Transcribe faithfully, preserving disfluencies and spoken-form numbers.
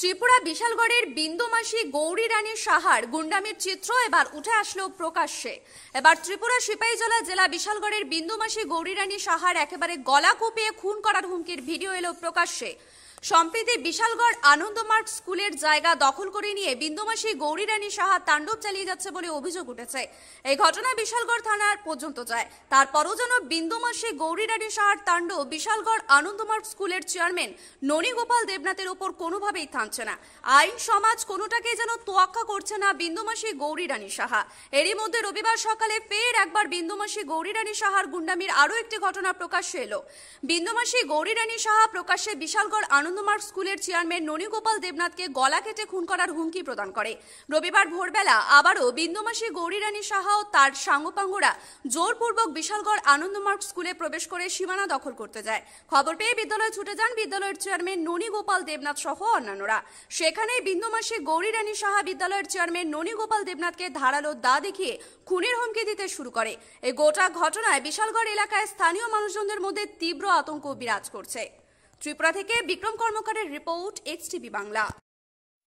ত্রিপুরা বিশালগড়ের বিন্দুমাসি গৌরী রানী সাহার গুন্ডামির চিত্র এবার উঠে আসলো প্রকাশ্যে। এবার ত্রিপুরা সিপাহীজলা জেলা বিশালগড়ের বিন্দুমাসি গৌরী রানী সাহার একেবারে গলা কুপিয়ে খুন করার হুমকির ভিডিও এলো প্রকাশ্যে। সম্প্রতি বিশালগড় আনন্দমার্গ স্কুলের জায়গা দখল করে নিয়ে বিন্দুমাসি গৌরী রানী সাহা তাণ্ডব চালিয়ে যাচ্ছে বলে অভিযোগ উঠেছে। এই ঘটনা বিশালগড় থানার পর্যন্ত যায়। তারপরও যেন বিন্দুমাসি গৌরী রানী সাহার তাণ্ডব বিশালগড় আনন্দমার্গ স্কুলের চেয়ারম্যান ননীগোপাল দেবনাথের ওপর কোনোভাবেই থামছে না। আইন সমাজ কোনোটাকে যেন তোয়াক্কা করছে না বিন্দুমাসি গৌরী রানী সাহা। এরই মধ্যে রবিবার সকালে ফের একবার বিন্দুমাসি গৌরী রানী সাহার গুন্ডামির আরও একটি ঘটনা প্রকাশ্যে এলো। বিন্দুমাসি গৌরী রানী সাহা প্রকাশ্যে বিশালগড় আনন্দমার্গ স্কুলের চেয়ারম্যান ননীগোপাল দেবনাথকে গলা কেটে খুন করার হুমকি প্রদান করে। রবিবার ভোরবেলা আবারও বিন্দুমাসি গৌরী রানী সাহা ও তার সাঙ্গপাঙ্গরা জোরপূর্বক বিশালগড় আনন্দমার্গ স্কুলে প্রবেশ করে সীমানা দখল করতে যায়। খবর পেয়ে বিদ্যালয়ে ছুটে যান বিদ্যালয়ের চেয়ারম্যান ননীগোপাল দেবনাথ সহ অন্যান্যরা। সেখানেই বিন্দুমাসি গৌরী রানী সাহা বিদ্যালয়ের চেয়ারম্যান ননীগোপাল দেবনাথকে ধারালো দা দেখিয়ে খুনের হুমকি দিতে শুরু করে। এই গোটা ঘটনায় বিশালগড় এলাকায় স্থানীয় মানুষজনদের মধ্যে তীব্র আতঙ্ক বিরাজ করছে। ত্রিপুরা থেকে বিক্রম কর্মকারের রিপোর্ট, এক্স টিভি বাংলা।